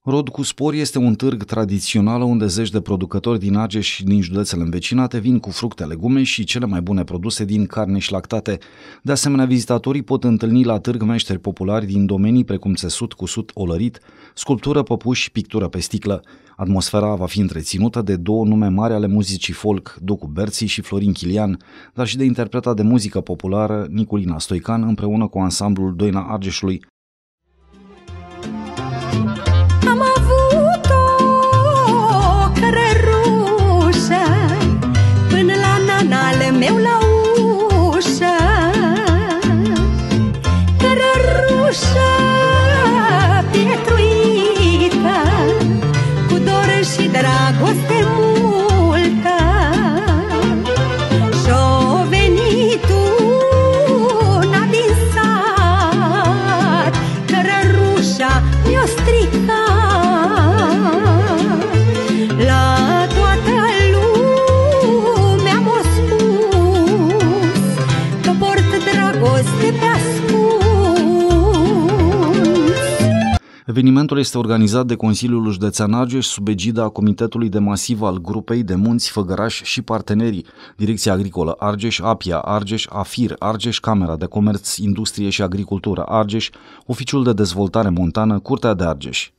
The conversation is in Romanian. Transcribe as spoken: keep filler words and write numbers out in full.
Rod cu Spor este un târg tradițional unde zeci de producători din Argeș și din județele învecinate vin cu fructe, legume și cele mai bune produse din carne și lactate. De asemenea, vizitatorii pot întâlni la târg meșteri populari din domenii precum țesut, cusut, olărit, sculptură, păpuși și pictură pe sticlă. Atmosfera va fi întreținută de două nume mari ale muzicii folk, Docu Berții și Florin Chilian, dar și de interpreta de muzică populară Niculina Stoican împreună cu ansamblul Doina Argeșului. Am avut o cărușă până la nanale meu la ușă, cărușă pietruită, cu dor și dragoste multă. Și-o venit una din sat, cărușa mi-o stricat. La toată lumea m-o spus că port dragoste pe ascuns. Evenimentul este organizat de Consiliul Județean Argeș sub egida Comitetului de Masiv al Grupei de Munți Făgăraș și partenerii, Direcția Agricolă Argeș, APIA Argeș, AFIR Argeș, Camera de Comerț, Industrie și Agricultură Argeș, Oficiul de Dezvoltare Montană, Curtea de Argeș.